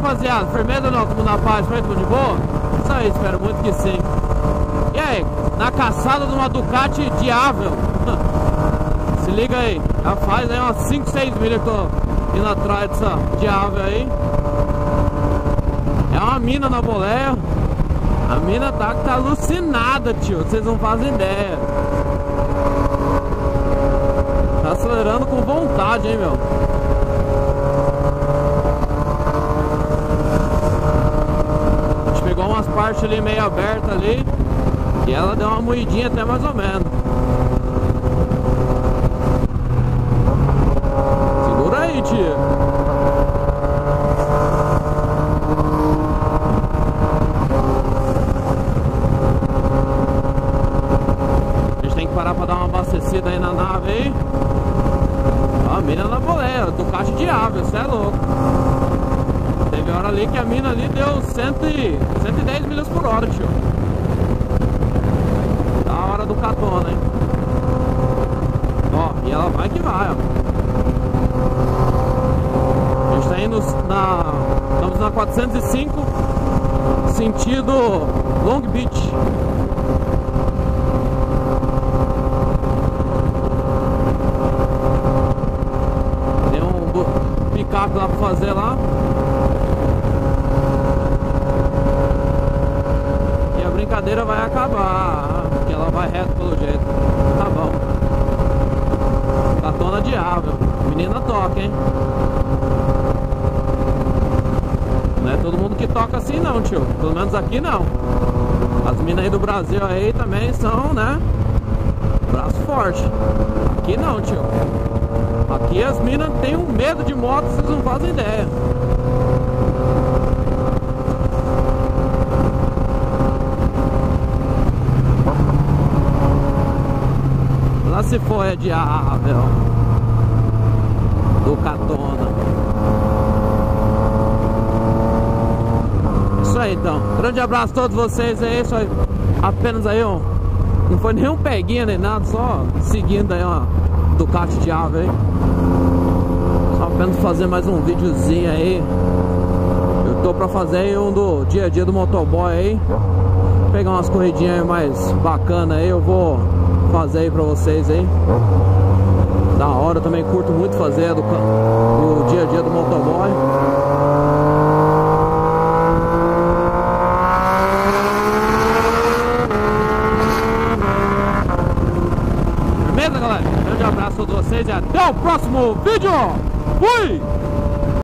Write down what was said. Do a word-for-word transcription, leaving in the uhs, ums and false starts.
rapaziada? Firmeza ou não? Tudo na paz, foi tudo de boa? Isso aí, espero muito que sim. E aí, na caçada de uma Ducati Diavel. Se liga aí, já faz aí umas cinco, seis milhas que eu tô indo atrás dessa Diavel aí. É uma mina na boleia. A mina tá, tá alucinada, tio. Vocês não fazem ideia. Tá acelerando com vontade, hein, meu. A gente pegou umas partes ali meio abertas ali. E ela deu uma moidinha até mais ou menos. Segura aí, tia. A gente tem que parar pra dar uma abastecida aí na nave aí. Ó, a mina na boleia, do caixa de ave, você é louco. Teve hora ali que a mina ali deu cento e dez milhas por hora, tio. Da hora do catona, hein? Ó, e ela vai que vai, ó. A gente tá indo na... Estamos na quatrocentos e cinco, sentido Long Beach. Tem um picape lá pra fazer lá. E a brincadeira vai acabar, porque ela vai reto pelo jeito. Tá bom. Catona Diavel. Menina toca, hein? Não é todo mundo que toca assim não, tio. Pelo menos aqui não. As minas aí do Brasil aí também são, né? Braço forte. Aqui não, tio. Aqui as minas têm um medo de moto, vocês não fazem ideia. Lá se for é Diavel. Do Catona. Isso aí, então. Grande abraço a todos vocês aí. Só apenas aí, ó. Não foi nenhum peguinha nem nada, só seguindo aí, ó. Ducati Diavel aí. Só apenas fazer mais um videozinho aí. Eu tô pra fazer aí um do dia a dia do motoboy aí. Pegar umas corridinhas mais bacanas aí. Eu vou fazer aí pra vocês aí. Da hora, eu também curto muito fazer do, do dia a dia do motoboy. Beleza, galera? Grande abraço a todos vocês e até o próximo vídeo! Fui!